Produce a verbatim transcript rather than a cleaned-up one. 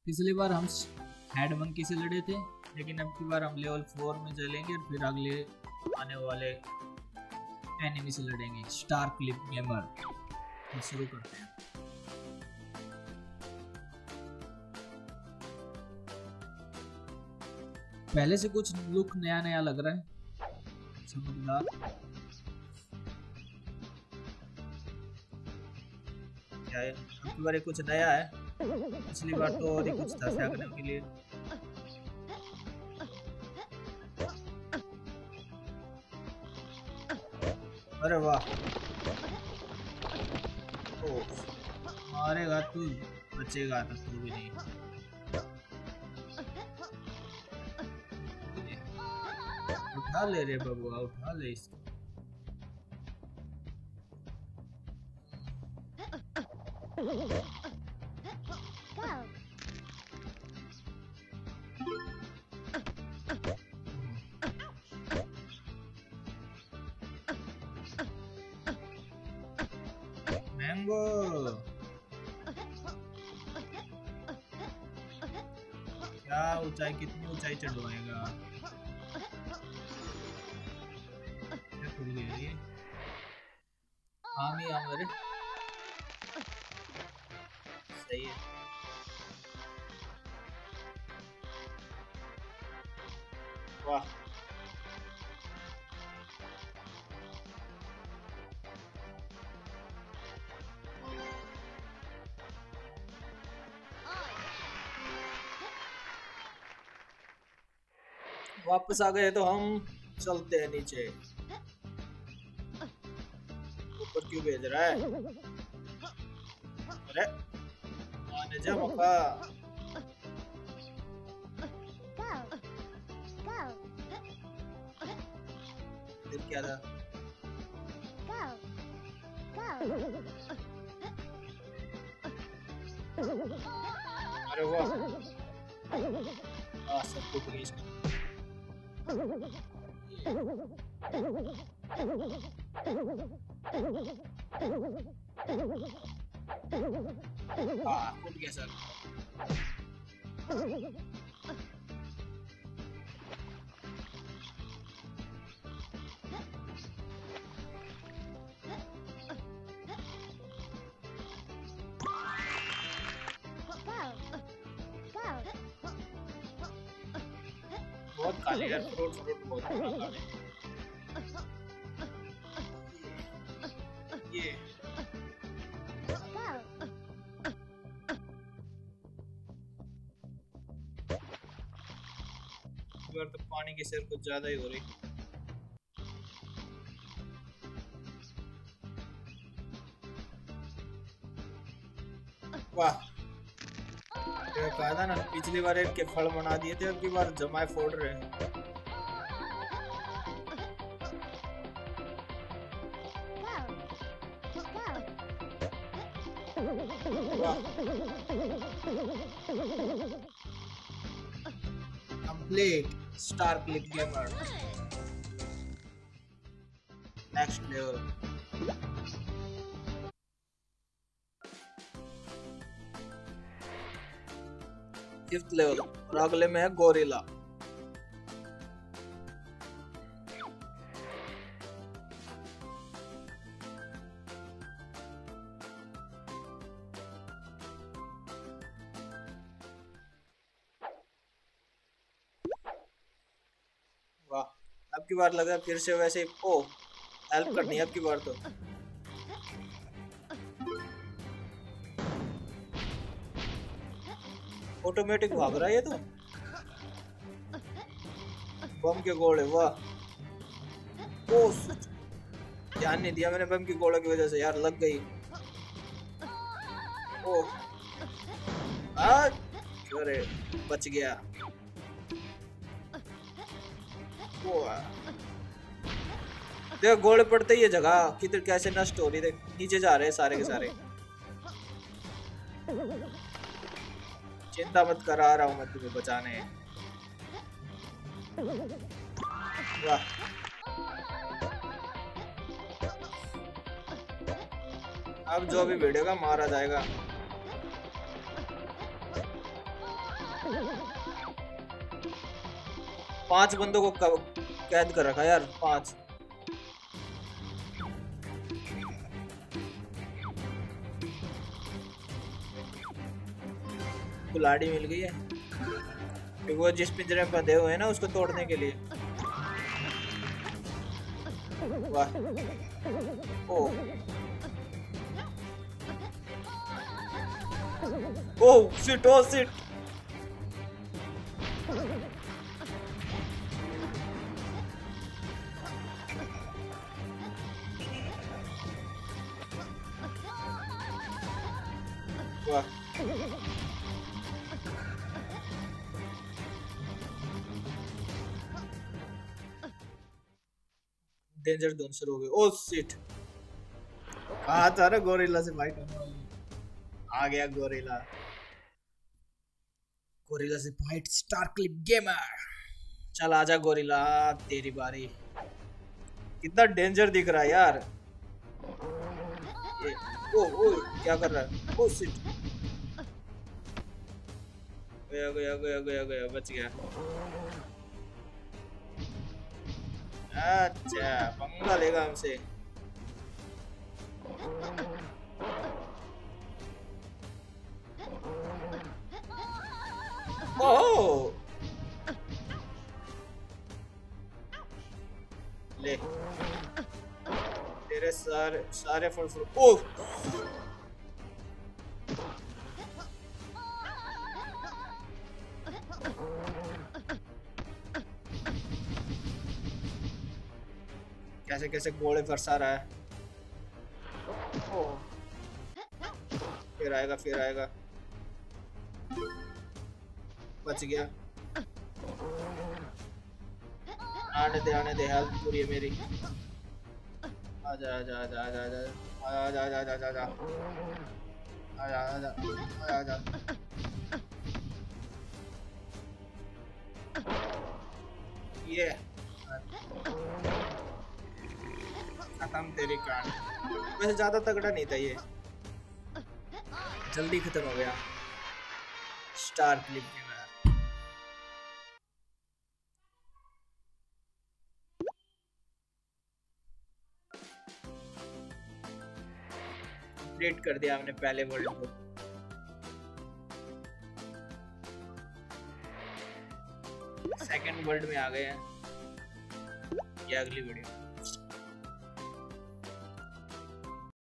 पिछली बार हम head monkey से लड़े थे, लेकिन अब की बार हम लेवल फोर में चलेंगे और फिर अगले आने वाले एनिमी से लड़ेंगे। Star clip gamer. तो शुरू करते हैं। पहले से कुछ लुक नया नया लग रहा है, चमकदार। क्या है अब की बार कुछ नया है, पिछली बार तो और ही कुछ था फेंकने के लिए। अरे वाह, ओ मारेगा तू, बचेगा तो तू भी नहीं। उठा ले रे बबुआ, उठा ले इसको। मैंगो क्या ऊंचाई, कितनी ऊंचाई चढ़वाएगा? क्या खुल गया ये? आमी आम रे, सही है। वाह, वापस आ गए तो हम चलते हैं नीचे। ऊपर क्यों भेज रहा है? अरे आने जा मौका। फिर क्या था? अरे वाह, आ सब कुछ गई इसका। हाँ फूट गया सर। बहुत काले यार, फ्रूट फ्रूट बहुत काले। ये बार तो पानी की सेल कुछ ज्यादा ही हो रही। वाह, कहा था ना पिछली बार एक के फल बना दिए थे, अब की बार जमाए फोड़ रहे हैं। Complete star clip gamer. Next level. Fifth level और अगले में है गोरिल्ला। वाह, अब की बार लगा फिर से वैसे ओ हेल्प करनी है अब की बार तो। ऑटोमेटिक भाग रहा है ये तो। बम के गोले, वाह। ओ ध्यान नहीं दिया मैंने बम की गोले की वजह से यार, लग गई। ओ अरे बच गया। ओ देख गोले पड़ते ही ये जगह किधर कैसे नष्ट हो रही। देख नीचे जा रहे हैं सारे के सारे। चिंता मत कर, आ रहा हूँ मैं तुम्हें बचाने। वाह, अब जो भी भिड़ेगा मारा जाएगा। पांच बंदों को कैद कर रखा यार, पांच। कुल्हाड़ी मिल गई है क्योंकि वो जिस पिंजरे में बंधे हुए हैं ना उसको तोड़ने के लिए। वाह। Oh oh shit, oh shit. वाह। डेंजर जोन शुरू हो गए। ओ शिट, कहा था ना गोरिल्ला से फाइट होने वाली। आ गया गोरिल्ला। गोरिल्ला से फाइट, स्टार क्लिप गेमर। चल आजा गोरिल्ला, तेरी बारी। कितना डेंजर दिख रहा है यार ये। ओ ओ क्या कर रहा है? ओ शिट, गया गया गया गया गया, बच गया। अच्छा, पंगा लेगा हमसे। ओह ले, तेरे सारे सारे फुल फुल। ओह कैसे कैसे गोले बरसा रहा है। ओह, फिर आएगा फिर आएगा। बच गया। आने दे आने दे, हेल्प पूरी है मेरी। आजा आजा आजा आजा आजा आजा आजा आजा आजा आजा आजा आजा आजा। ये खत्म तेरी कहानी। वैसे ज्यादा तगड़ा नहीं था ये, जल्दी खत्म हो गया। Star clip gamer. कंप्लीट कर दिया हमने पहले वर्ल्ड को। सेकंड वर्ल्ड में आ गए हैं। ये अगली वीडियो।